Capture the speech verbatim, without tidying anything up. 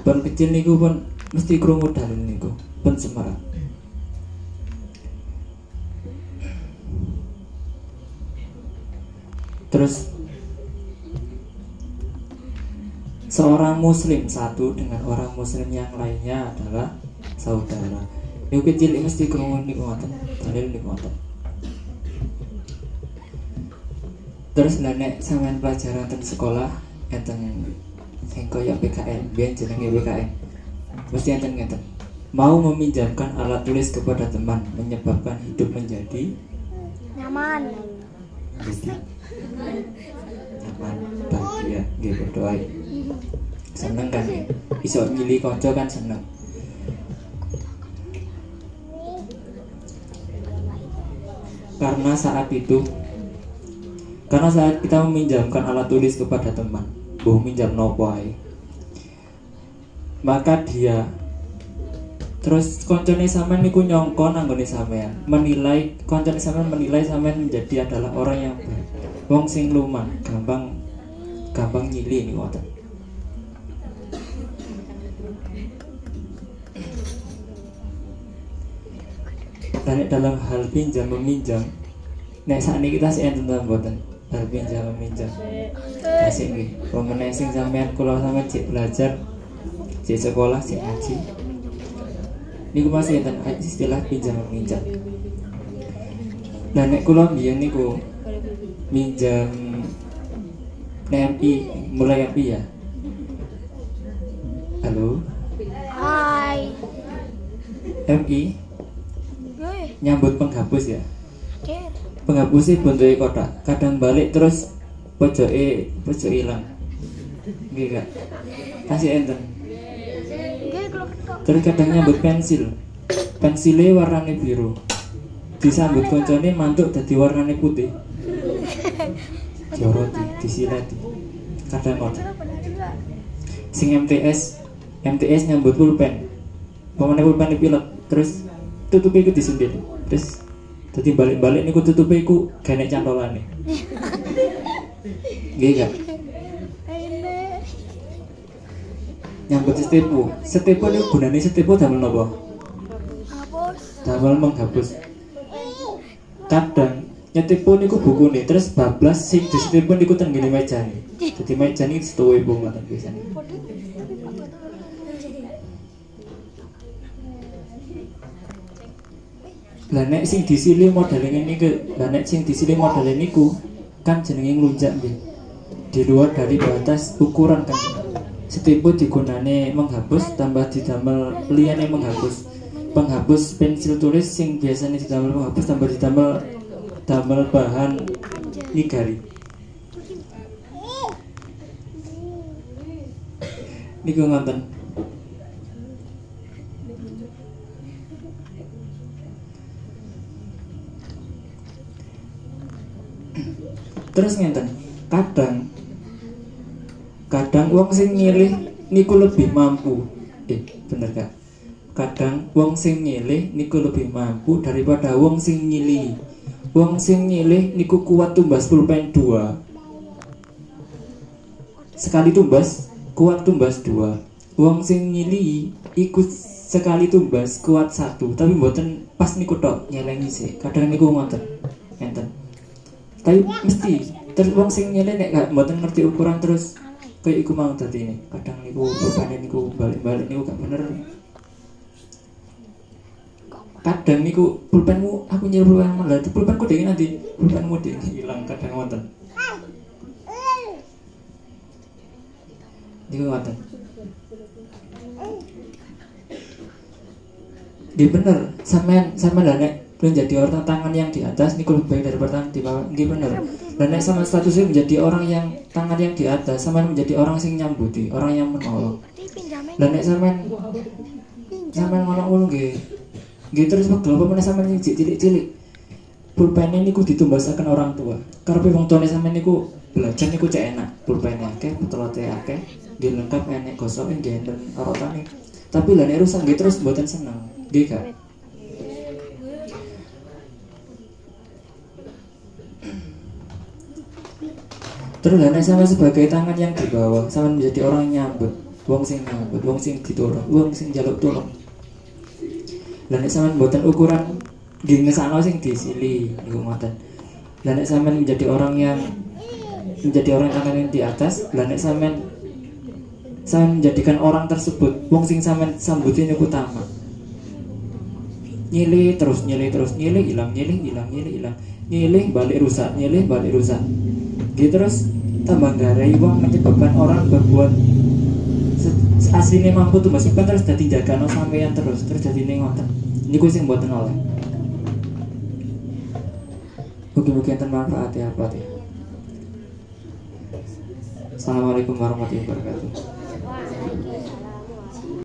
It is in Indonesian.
pun kecil niku pun mesti krungu dalil niku pun semerap. Terus seorang muslim satu dengan orang muslim yang lainnya adalah saudara. Niku kecil mesti krungu niku ngoten, dalil niku ngoten. Terus nek sampean pelajaran teng sekolah enten sing koyo P K N, biyen jenenge P K N. Mesti enten ngeten. Mau meminjamkan alat tulis kepada teman menyebabkan hidup menjadi nyaman. Jadi nyaman, bahagia, nggih berdoa. Seneng kan ya? Iso nyili kanca kan seneng. Karena saat itu Karena saat kita meminjamkan alat tulis kepada teman, boh minjam nopo ae, maka dia terus koncone sampean niku nyongko nanggone sampean, menilai koncone sampean menilai sampean menjadi adalah orang yang baik. Wong sing luman, gampang gampang nyili niku ngoten. Dan dalam hal pinjam meminjam, nek sakniki kita sih enten mboten hal pinjam meminjam. Asik nggih. Pemene sing sampean kula sampean cek belajar, cek sekolah, cek ngaji. Niku masih enten istilah pinjam meminjam. Lah nek kula mbiyen niku minjam nek M I, mulai M I ya. Halo. Hai. M I Yoi. nyambut penghapus ya. Oke. Penghapusnya bentuknya kotak, kadang balik terus pojoke pojok hilang. Nggih Kak. Kasih enten. Nggih kalau ketok. Terus kadang nyambut pensil. Pensilnya warnanya biru. Disambut koncone mantuk dadi warnanya putih. Joroti, disilati. Kadang ngoten. Sing M T S, M T S nyambut pulpen. Pemane pulpen dipilek, terus tutupe iku disundil. Terus dadi balik-balik niku tutupe iku ganek cantolane. Nggih Kak. Nyambut setipu. Setipu niku gunane setipu damel napa? Hapus. Damel menghapus. Kadang nyetipu niku bukune, terus bablas sing disetipu niku teng ngene mejane. Dadi mejane setuwe ibu ngoten biasane. Lah nek sing disili modele ngene iki, lah nek sing disili modele niku kan jenenge nglunjak nggih. Di luar dari batas ukuran kan. Setipu digunane menghapus tambah didamel liyane menghapus. Penghapus pensil tulis sing biasanya didamel menghapus tambah didamel damel bahan nigari. Niku ngoten. Terus ngenten, kadang kadang wong sing nyilih niku lebih mampu. Eh, bener Kak. Kadang wong sing nyilih niku lebih mampu daripada wong sing nyilih. Wong sing nyilih niku kuat tumbas pulpen dua. Sekali tumbas kuat tumbas dua. Wong sing nyilih ikut sekali tumbas kuat satu. Tapi mboten pas niku tok nyelengi sih. Kadang niku ngoten. Ngenten. Tapi mesti terus wong sing nyilih nek gak mboten ngerti ukuran terus kayak iku mau dadi ini. Kadang niku pulpen niku balik-balik niku gak bener. Kadang niku pulpenmu aku nyuruh pulpen malah itu pulpenku dhewe nanti pulpenmu dhewe hilang kadang wonten. Niku wonten. Nggih bener, sampean sampean lah nek menjadi orang tangan yang di atas niku lebih baik daripada tangan di bawah. Nggih bener. Dan nek sama statusnya menjadi orang yang tangan yang di atas, sampean menjadi orang sing nyambuti, orang yang menolong. Dan nek sampean sampean ngono nggih. Nggih terus pegel apa meneh sampean sing cilik-cilik. Pulpene niku ditumbasaken orang tua. Karepe wong tuane sampean niku belajar niku cek enak. Pulpene akeh, petelote akeh, nggih lengkap enek gosoke nggih enten orotane. Tapi lah nek rusak nggih terus mboten seneng. Nggih Kak. Terus lah nek sampean sebagai tangan yang di bawah, sampean menjadi orang yang nyambut. wong sing nyambut, wong sing ditolong, wong sing njaluk tulung. Lah nek sampean mboten ukuran nggih ngesakno sing disili niku ngoten. Lah nek sampean menjadi orang yang menjadi orang yang di atas, lah nek sampean sampean menjadikan orang tersebut wong sing sampean sambuti niku utama. Nyilih terus, nyilih terus, nyilih hilang, nyilih hilang, nyilih hilang. Nyilih balik rusak, nyilih balik rusak. Gitu terus tambah garai wong menyebabkan orang berbuat aslinya mampu tuh meskipun terus dadi jagano sampeyan terus terus dadi ning ngoten. Niku sing mboten oleh. Mugi-mugi enten manfaat ya apa ya. Assalamualaikum warahmatullahi wabarakatuh.